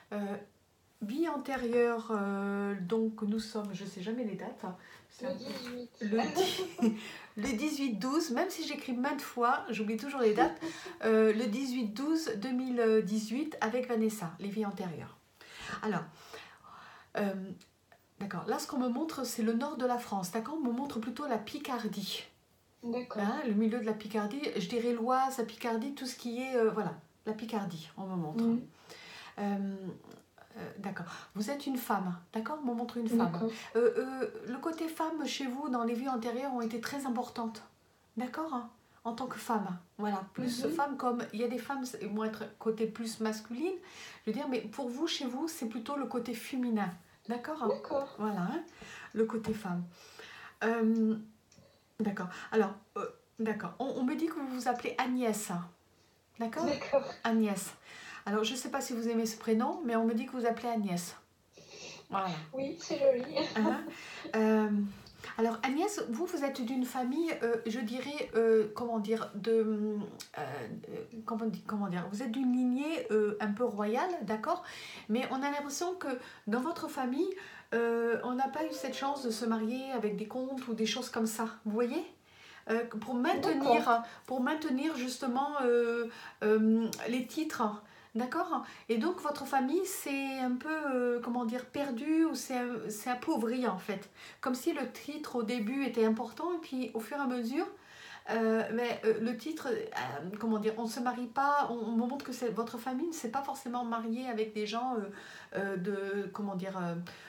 Euh, Vie antérieure, donc nous sommes, je ne sais jamais les dates, hein, Le 18. le 18-12, même si j'écris maintes fois, j'oublie toujours les dates, le 18-12-2018 avec Vanessa, les vies antérieures. Alors, euh, d'accord, là ce qu'on me montre c'est le nord de la France, d'accord, on me montre plutôt la Picardie, D'accord. hein, le milieu de la Picardie, je dirais l'Oise, la Picardie, tout ce qui est, voilà, la Picardie, on me montre. Mhm. Euh, d'accord. Vous êtes une femme, d'accord? On me montre une femme. D'accord. Le côté femme chez vous, dans les vies antérieures, ont été très importantes, d'accord? En tant que femme, voilà. Plus Mhm. femme comme... Il y a des femmes qui vont être côté plus masculine, je veux dire, mais pour vous, chez vous, c'est plutôt le côté féminin, d'accord? D'accord. Voilà, hein, le côté femme. Euh, d'accord. Alors, d'accord. On me dit que vous vous appelez Agnès, d'accord? D'accord. Agnès. Alors, je ne sais pas si vous aimez ce prénom, mais on me dit que vous appelez Agnès. Voilà. Oui, c'est joli. Hein. Euh, alors Agnès, vous êtes d'une famille, je dirais, comment dire, comment dire, vous êtes d'une lignée un peu royale, d'accord? Mais on a l'impression que dans votre famille, on n'a pas eu cette chance de se marier avec des comtes ou des choses comme ça, vous voyez? D'accord. Pour maintenir justement les titres, d'accord? Et donc votre famille c'est un peu, comment dire, perdue ou c'est appauvri en fait. Comme si le titre au début était important et puis au fur et à mesure, le titre, comment dire, on ne se marie pas, on me montre que votre famille ne s'est pas forcément mariée avec des gens de, comment dire,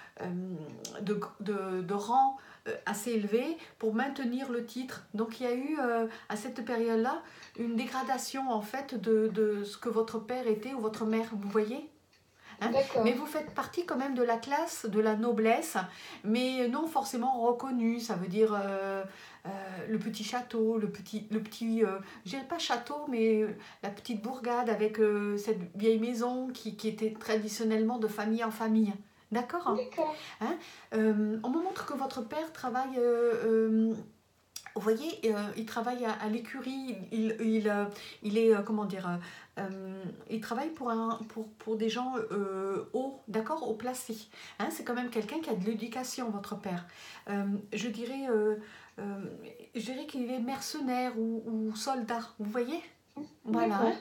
de rang assez élevé pour maintenir le titre. Donc il y a eu à cette période-là une dégradation en fait de ce que votre père était ou votre mère, vous voyez, hein. Mais D'accord. vous faites partie quand même de la classe, de la noblesse, mais non forcément reconnue. Ça veut dire le petit château, je dirais pas château, mais la petite bourgade avec cette vieille maison qui était traditionnellement de famille en famille. D'accord, D'accord. hein. On me montre que votre père travaille, vous voyez, il travaille à l'écurie, il est, comment dire, il travaille pour des gens hauts, d'accord, haut placés. Hein, c'est quand même quelqu'un qui a de l'éducation, votre père. Je dirais, euh, je dirais qu'il est mercenaire ou soldat, vous voyez? Voilà, hein. D'accord.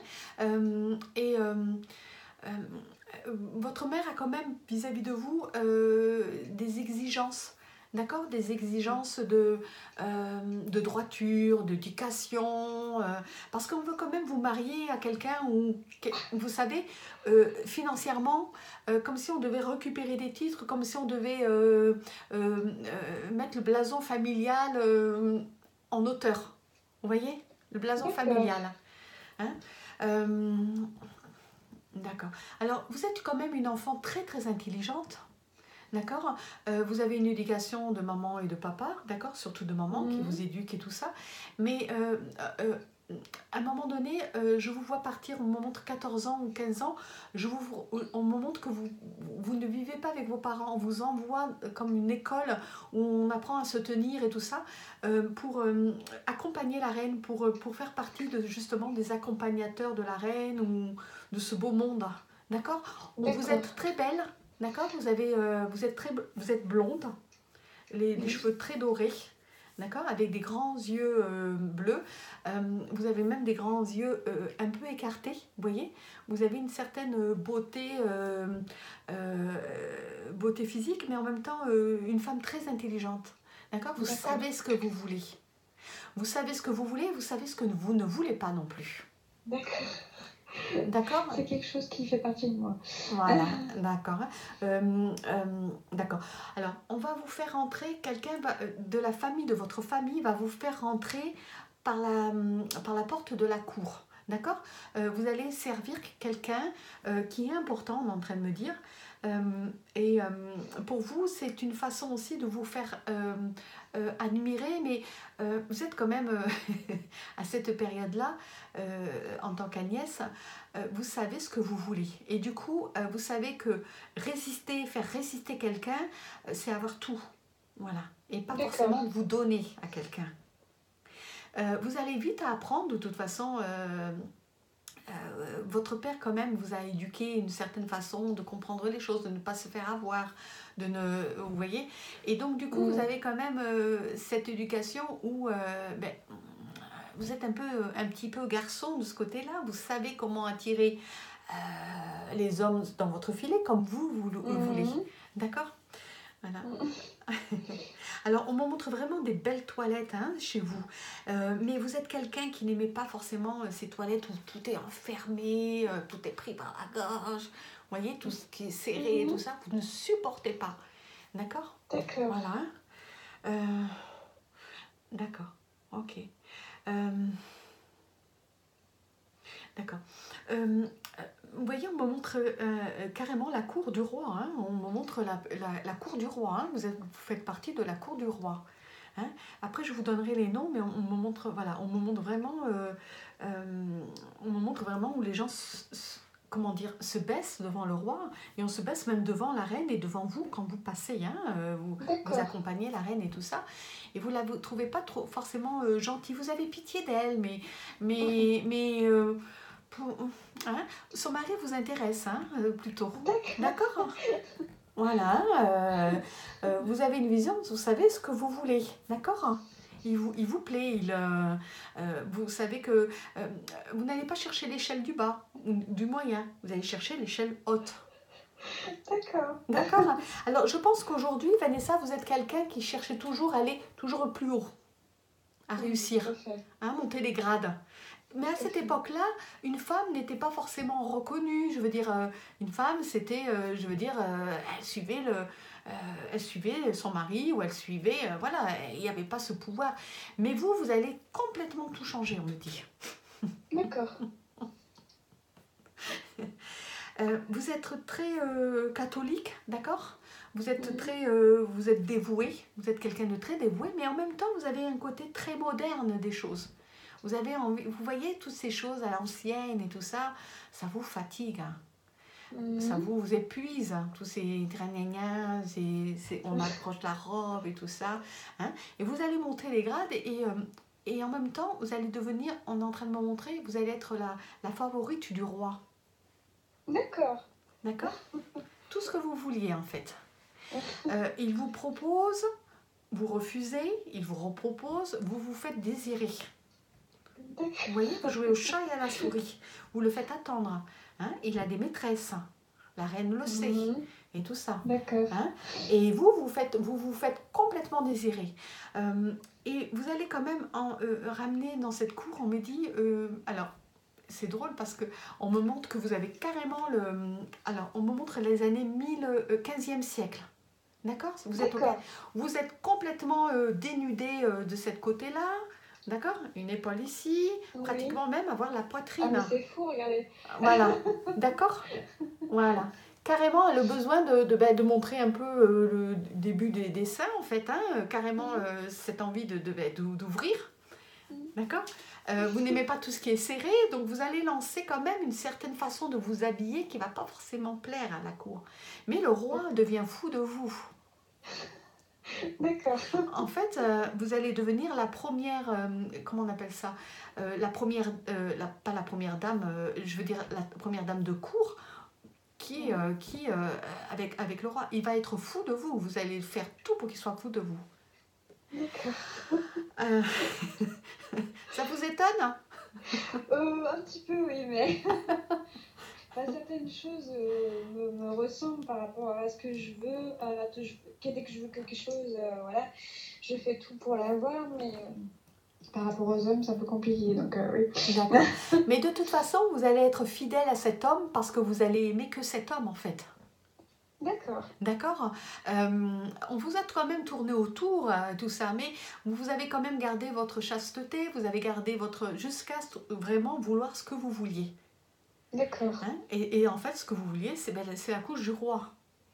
Euh, Votre mère a quand même vis-à-vis de vous des exigences, d'accord? Des exigences de droiture, d'éducation, parce qu'on veut quand même vous marier à quelqu'un où, vous savez, financièrement, comme si on devait récupérer des titres, comme si on devait mettre le blason familial en hauteur. Vous voyez? Le blason D'accord. familial. Hein. Euh, D'accord. Alors, vous êtes quand même une enfant très très intelligente, d'accord. Vous avez une éducation de maman et de papa, d'accord, surtout de maman qui vous Mhm. éduque et tout ça. Mais à un moment donné, je vous vois partir, on me montre 14 ans ou 15 ans, on me montre que vous ne vivez pas avec vos parents, on vous envoie comme une école où on apprend à se tenir et tout ça, pour accompagner la reine, pour faire partie de, justement des accompagnateurs de la reine ou de ce beau monde, d'accord. Vous D'accord. êtes très belle, d'accord, vous êtes blonde, les Oui. cheveux très dorés, d'accord, avec des grands yeux bleus. Vous avez même des grands yeux un peu écartés, vous voyez. Vous avez une certaine euh, beauté physique, mais en même temps une femme très intelligente, d'accord. Vous D'accord. savez ce que vous voulez. Vous savez ce que vous voulez, vous savez ce que vous ne voulez pas non plus. D'accord. D'accord. C'est quelque chose qui fait partie de moi. Voilà, d'accord. D'accord. Alors, on va vous faire rentrer, de la famille, de votre famille, va vous faire rentrer par la porte de la cour. D'accord. Vous allez servir quelqu'un qui est important, on est en train de me dire. Et pour vous, c'est une façon aussi de vous faire admirer, mais vous êtes quand même, à cette période-là, en tant qu'Agnès, vous savez ce que vous voulez. Et du coup, vous savez que faire résister quelqu'un, c'est avoir tout. Voilà. Et pas D'accord. forcément vous donner à quelqu'un. Vous allez vite à apprendre, de toute façon, votre père quand même vous a éduqué une certaine façon de comprendre les choses, de ne pas se faire avoir, vous voyez. Et donc du coup vous avez quand même cette éducation où vous êtes un petit peu garçon de ce côté-là. Vous savez comment attirer les hommes dans votre filet comme vous le voulez. D'accord? Voilà. Alors, on me montre vraiment des belles toilettes chez vous. Mais vous êtes quelqu'un qui n'aimait pas forcément ces toilettes où tout est enfermé, tout est pris par la gorge. Vous voyez, tout ce qui est serré, tout ça, vous ne supportez pas. D'accord? D'accord. Voilà. D'accord. Ok. D'accord. Vous voyez, on me montre carrément la cour du roi. Hein. On me montre la cour du roi. Hein. Vous faites partie de la cour du roi. Hein. Après, je vous donnerai les noms, mais on me montre, voilà, on me montre vraiment où les gens comment dire, se baissent devant le roi, et on se baisse même devant la reine et devant vous quand vous passez, vous accompagnez la reine et tout ça, et vous ne la trouvez pas trop forcément gentille, vous avez pitié d'elle, son mari vous intéresse plutôt. D'accord. Voilà. Vous avez une vision, vous savez ce que vous voulez. D'accord. Il vous plaît. Vous savez que vous n'allez pas chercher l'échelle du bas ou du moyen. Vous allez chercher l'échelle haute. D'accord. D'accord. Alors, je pense qu'aujourd'hui, Vanessa, vous êtes quelqu'un qui cherche toujours à aller toujours plus haut, à réussir, monter les grades. Mais à cette époque-là, une femme n'était pas forcément reconnue. Je veux dire, une femme, c'était, elle suivait son mari ou elle suivait, voilà, il n'y avait pas ce pouvoir. Mais vous allez complètement tout changer, on me dit. D'accord. Vous êtes très catholique, d'accord ? Vous êtes vous êtes dévoué, vous êtes quelqu'un de très dévoué, mais en même temps, vous avez un côté très moderne des choses. Vous avez envie, vous voyez toutes ces choses à l'ancienne et tout ça, ça vous fatigue, ça vous épuise, tous ces gnagnagnas, on accroche la robe et tout ça, et vous allez monter les grades et en même temps, vous allez devenir, on est en train de me montrer, vous allez être la favorite du roi. D'accord. D'accord. Tout ce que vous vouliez en fait. Il vous propose, vous refusez, il vous repropose, vous vous faites désirer. Vous voyez, vous jouez au chat et à la souris. Vous le faites attendre. Il a des maîtresses. La reine le sait. Et tout ça. D'accord. Et vous vous faites complètement désirer. Et vous allez quand même ramener dans cette cour, on me dit... alors, c'est drôle parce qu'on me montre que vous avez carrément Alors, on me montre les années 15e siècle. D'accord ? Vous êtes complètement dénudé de cette côté-là. D'accord ? Une épaule ici, pratiquement même avoir la poitrine. Ah mais c'est fou, regardez. Voilà, d'accord ? Voilà. Carrément, elle a besoin de montrer un peu le début des seins, en fait. Carrément, cette envie d'ouvrir. D'accord ? Vous n'aimez pas tout ce qui est serré, donc vous allez lancer quand même une certaine façon de vous habiller qui ne va pas forcément plaire à la cour. Mais le roi devient fou de vous. D'accord. En fait, vous allez devenir la première, comment on appelle ça, la première, pas la première dame, je veux dire la première dame de cour, qui avec le roi, il va être fou de vous. Vous allez faire tout pour qu'il soit fou de vous. D'accord. Ça vous étonne ? Un petit peu, oui, mais... certaines choses me ressemblent par rapport à ce que je veux. Dès que je veux quelque chose, voilà, je fais tout pour l'avoir, mais par rapport aux hommes, c'est un peu compliqué, donc oui. D'accord. Mais de toute façon, vous allez être fidèle à cet homme parce que vous allez aimer que cet homme, en fait. D'accord. D'accord. On vous a quand même tourné autour, tout ça, mais vous avez quand même gardé votre chasteté, vous avez gardé jusqu'à vraiment vouloir ce que vous vouliez. D'accord. Et en fait, ce que vous vouliez, c'est la couche du roi.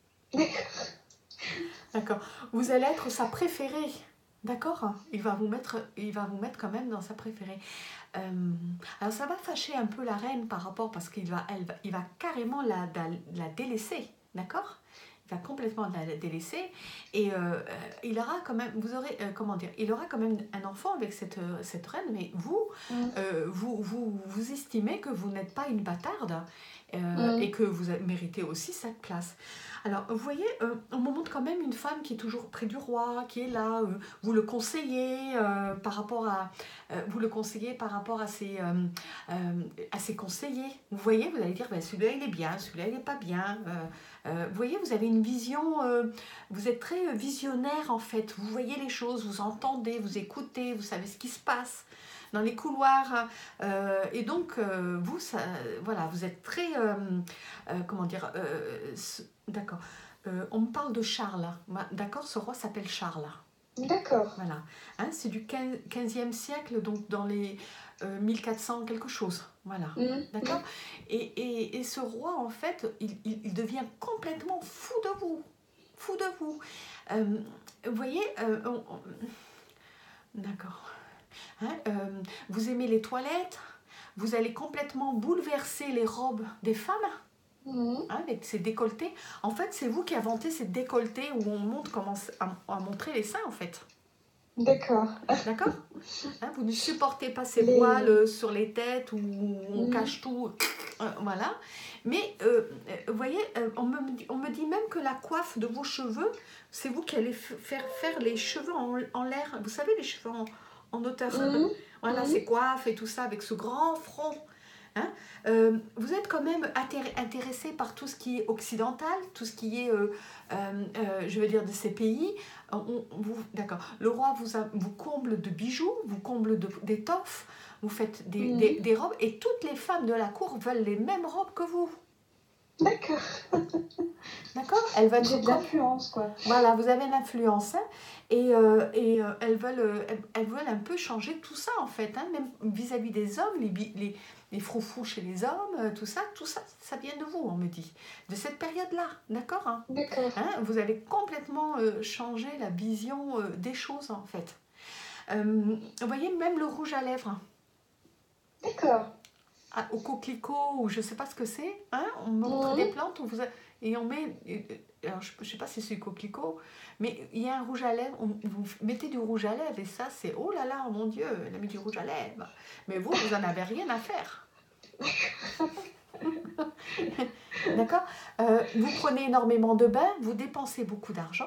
D'accord. Vous allez être sa préférée. D'accord. Il va vous mettre quand même dans sa préférée. Alors ça va fâcher un peu la reine par rapport, parce qu'il va carrément la délaisser. D'accord. Il va complètement la délaisser et il aura quand même, vous aurez, comment dire, il aura quand même un enfant avec cette reine, mais vous, Mm. vous estimez que vous n'êtes pas une bâtarde et que vous méritez aussi cette place. Alors, vous voyez, on me montre quand même une femme qui est toujours près du roi, qui est là, vous le conseillez par rapport à, vous le conseillez par rapport à ses conseillers. Vous voyez, vous allez dire, ben, celui-là il est bien, celui-là il n'est pas bien. Vous voyez, vous avez une vision, vous êtes très visionnaire en fait. Vous voyez les choses, vous entendez, vous écoutez, vous savez ce qui se passe dans les couloirs. Et donc, vous, ça, voilà, vous êtes très, comment dire, d'accord. On me parle de Charles. D'accord, ce roi s'appelle Charles. D'accord. Voilà. Hein, c'est du 15e siècle, donc dans les 1400 quelque chose. Voilà. D'accord. Et ce roi, en fait, il devient complètement fou de vous. Fou de vous. Vous voyez, d'accord. Hein, vous aimez les toilettes, vous allez complètement bouleverser les robes des femmes. Hein, avec ces décolletés. En fait, c'est vous qui inventez ces décolletés où on montre comment à montrer les seins, en fait. D'accord. D'accord. Hein, vous ne supportez pas ces voiles sur les têtes où on cache tout. Voilà. Mais, vous voyez, on me dit même que la coiffe de vos cheveux, c'est vous qui allez faire les cheveux en l'air. Vous savez, les cheveux en hauteur. Voilà, ces coiffes et tout ça, avec ce grand front. Hein, vous êtes quand même intéressé par tout ce qui est occidental, tout ce qui est, je veux dire, de ces pays. D'accord. Le roi vous comble de bijoux, vous comble d'étoffes, vous faites des robes, et toutes les femmes de la cour veulent les mêmes robes que vous. D'accord. D'accord. Elles veulent J'ai de l'influence, quoi. Voilà, vous avez l'influence, hein, et elles veulent un peu changer tout ça, en fait, hein, même vis-à-vis des hommes, les froufrous chez les hommes, tout ça, ça vient de vous, on me dit, de cette période-là, d'accord, hein. D'accord. Hein, vous avez complètement changé la vision des choses, en fait. Vous voyez, même le rouge à lèvres. D'accord. Au coquelicot, ou je ne sais pas ce que c'est, hein, on montre des plantes où et on met, alors je ne sais pas si c'est du coquelicot, mais il y a un rouge à lèvres, vous mettez du rouge à lèvres et ça c'est, oh là là, mon Dieu, elle a mis du rouge à lèvres. Mais vous n'en avez rien à faire. D'accord. Vous prenez énormément de bains, vous dépensez beaucoup d'argent.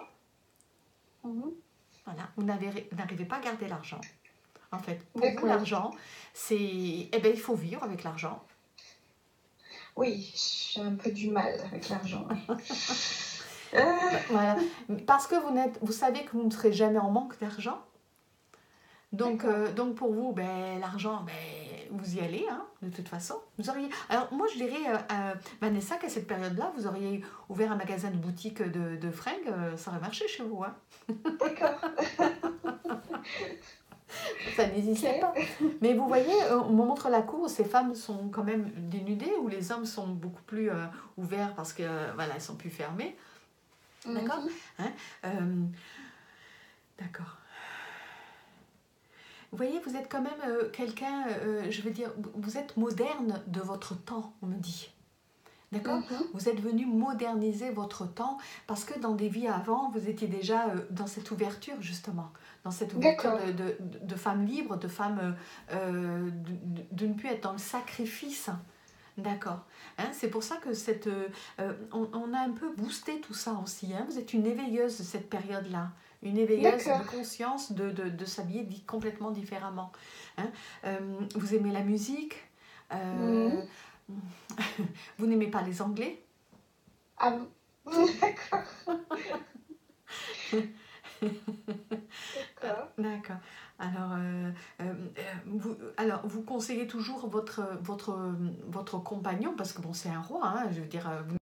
Voilà, vous n'arrivez pas à garder l'argent. En fait, pour vous, l'argent, c'est... Eh bien, il faut vivre avec l'argent. Oui, j'ai un peu du mal avec l'argent. Voilà. Parce que vous savez que vous ne serez jamais en manque d'argent. Donc pour vous, ben, l'argent, ben, vous y allez, hein, de toute façon. Vous auriez... Alors, moi, je dirais, Vanessa, qu'à cette période-là, vous auriez ouvert un magasin de boutique de fringues, ça aurait marché chez vous. Hein. D'accord. Ça n'existait pas. Mais vous voyez, on me montre la cour où ces femmes sont quand même dénudées, où les hommes sont beaucoup plus ouverts parce que voilà, ils sont plus fermés. D'accord. Hein, d'accord. Vous voyez, vous êtes quand même quelqu'un, je veux dire, vous êtes moderne de votre temps, on me dit. D'accord. Vous êtes venu moderniser votre temps parce que dans des vies avant, vous étiez déjà dans cette ouverture, justement. Dans cette ouverture de femmes libres, de femmes de ne plus être dans le sacrifice. D'accord. Hein, c'est pour ça que on a un peu boosté tout ça aussi. Hein. Vous êtes une éveilleuse de cette période-là. Une éveilleuse de conscience de s'habiller complètement différemment. Hein. Vous aimez la musique. Vous n'aimez pas les Anglais. Ah bon. D'accord. D'accord. Alors, vous conseillez toujours votre compagnon, parce que bon, c'est un roi, hein, je veux dire, vous